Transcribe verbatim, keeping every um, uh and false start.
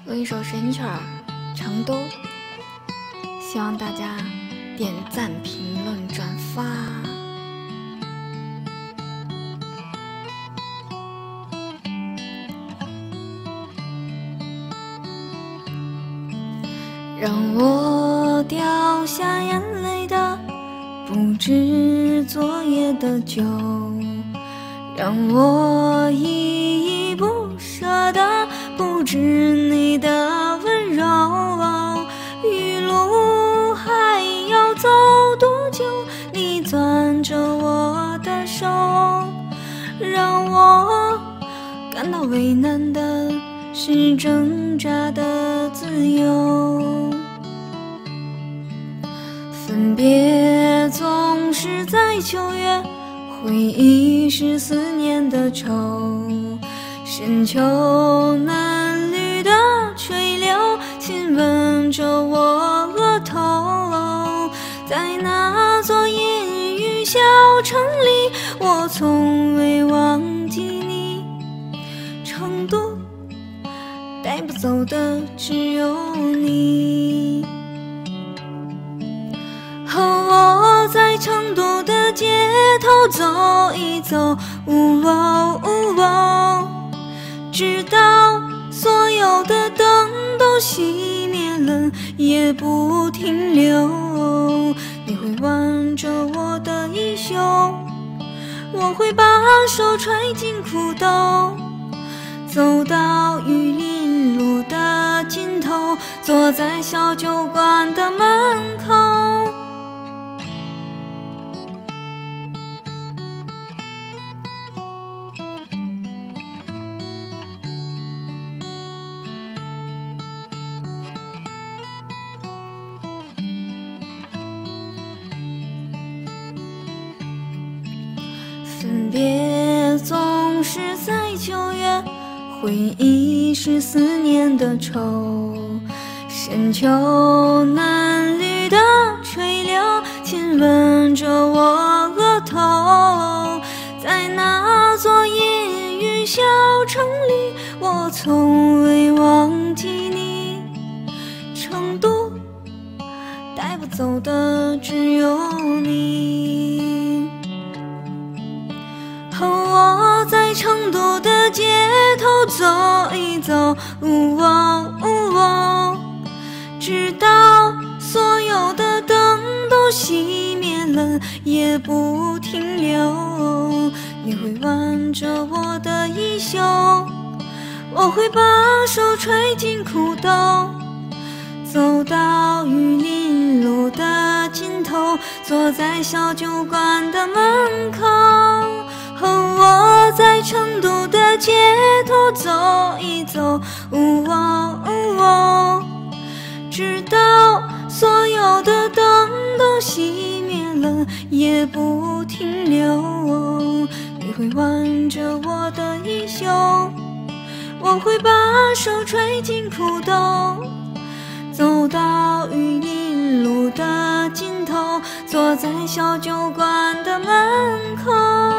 有一首神曲儿《成都》，希望大家点赞、评论、转发。让我掉下眼泪的不止昨夜的酒，让我依依不舍的不止你的温柔。余路还要走多久？你攥着我的手，让我感到为难的是挣扎的自由。分别总是在秋月，回忆是思念的愁。深秋嫩绿的垂柳亲吻着我额头，在那座阴雨小城里，我从未忘记你。成都带不走的只有你。和我在成都的街头走一走，呜哦呜哦，直到所有的灯都熄灭了，也不停留。你会挽着我的衣袖，我会把手揣进裤兜，走到玉林路的尽头，坐在小酒馆的门口。分别总是在秋月，回忆是思念的愁。深秋嫩绿的垂柳亲吻着我额头，在那座阴雨小城里，我从未忘记你。成都带不走的只有你。和我在成都的街头走一走，呜哦呜哦，直到所有的灯都熄灭了，也不停留。你会挽着我的衣袖，我会把手揣进裤兜，走到玉林路的尽头，坐在小酒馆的门口。和我在成都的街头走一走，呜哦呜哦，直到所有的灯都熄灭了，也不停留。你会挽着我的衣袖，我会把手揣进裤兜，走到玉林路的尽头，坐在小酒馆的门口。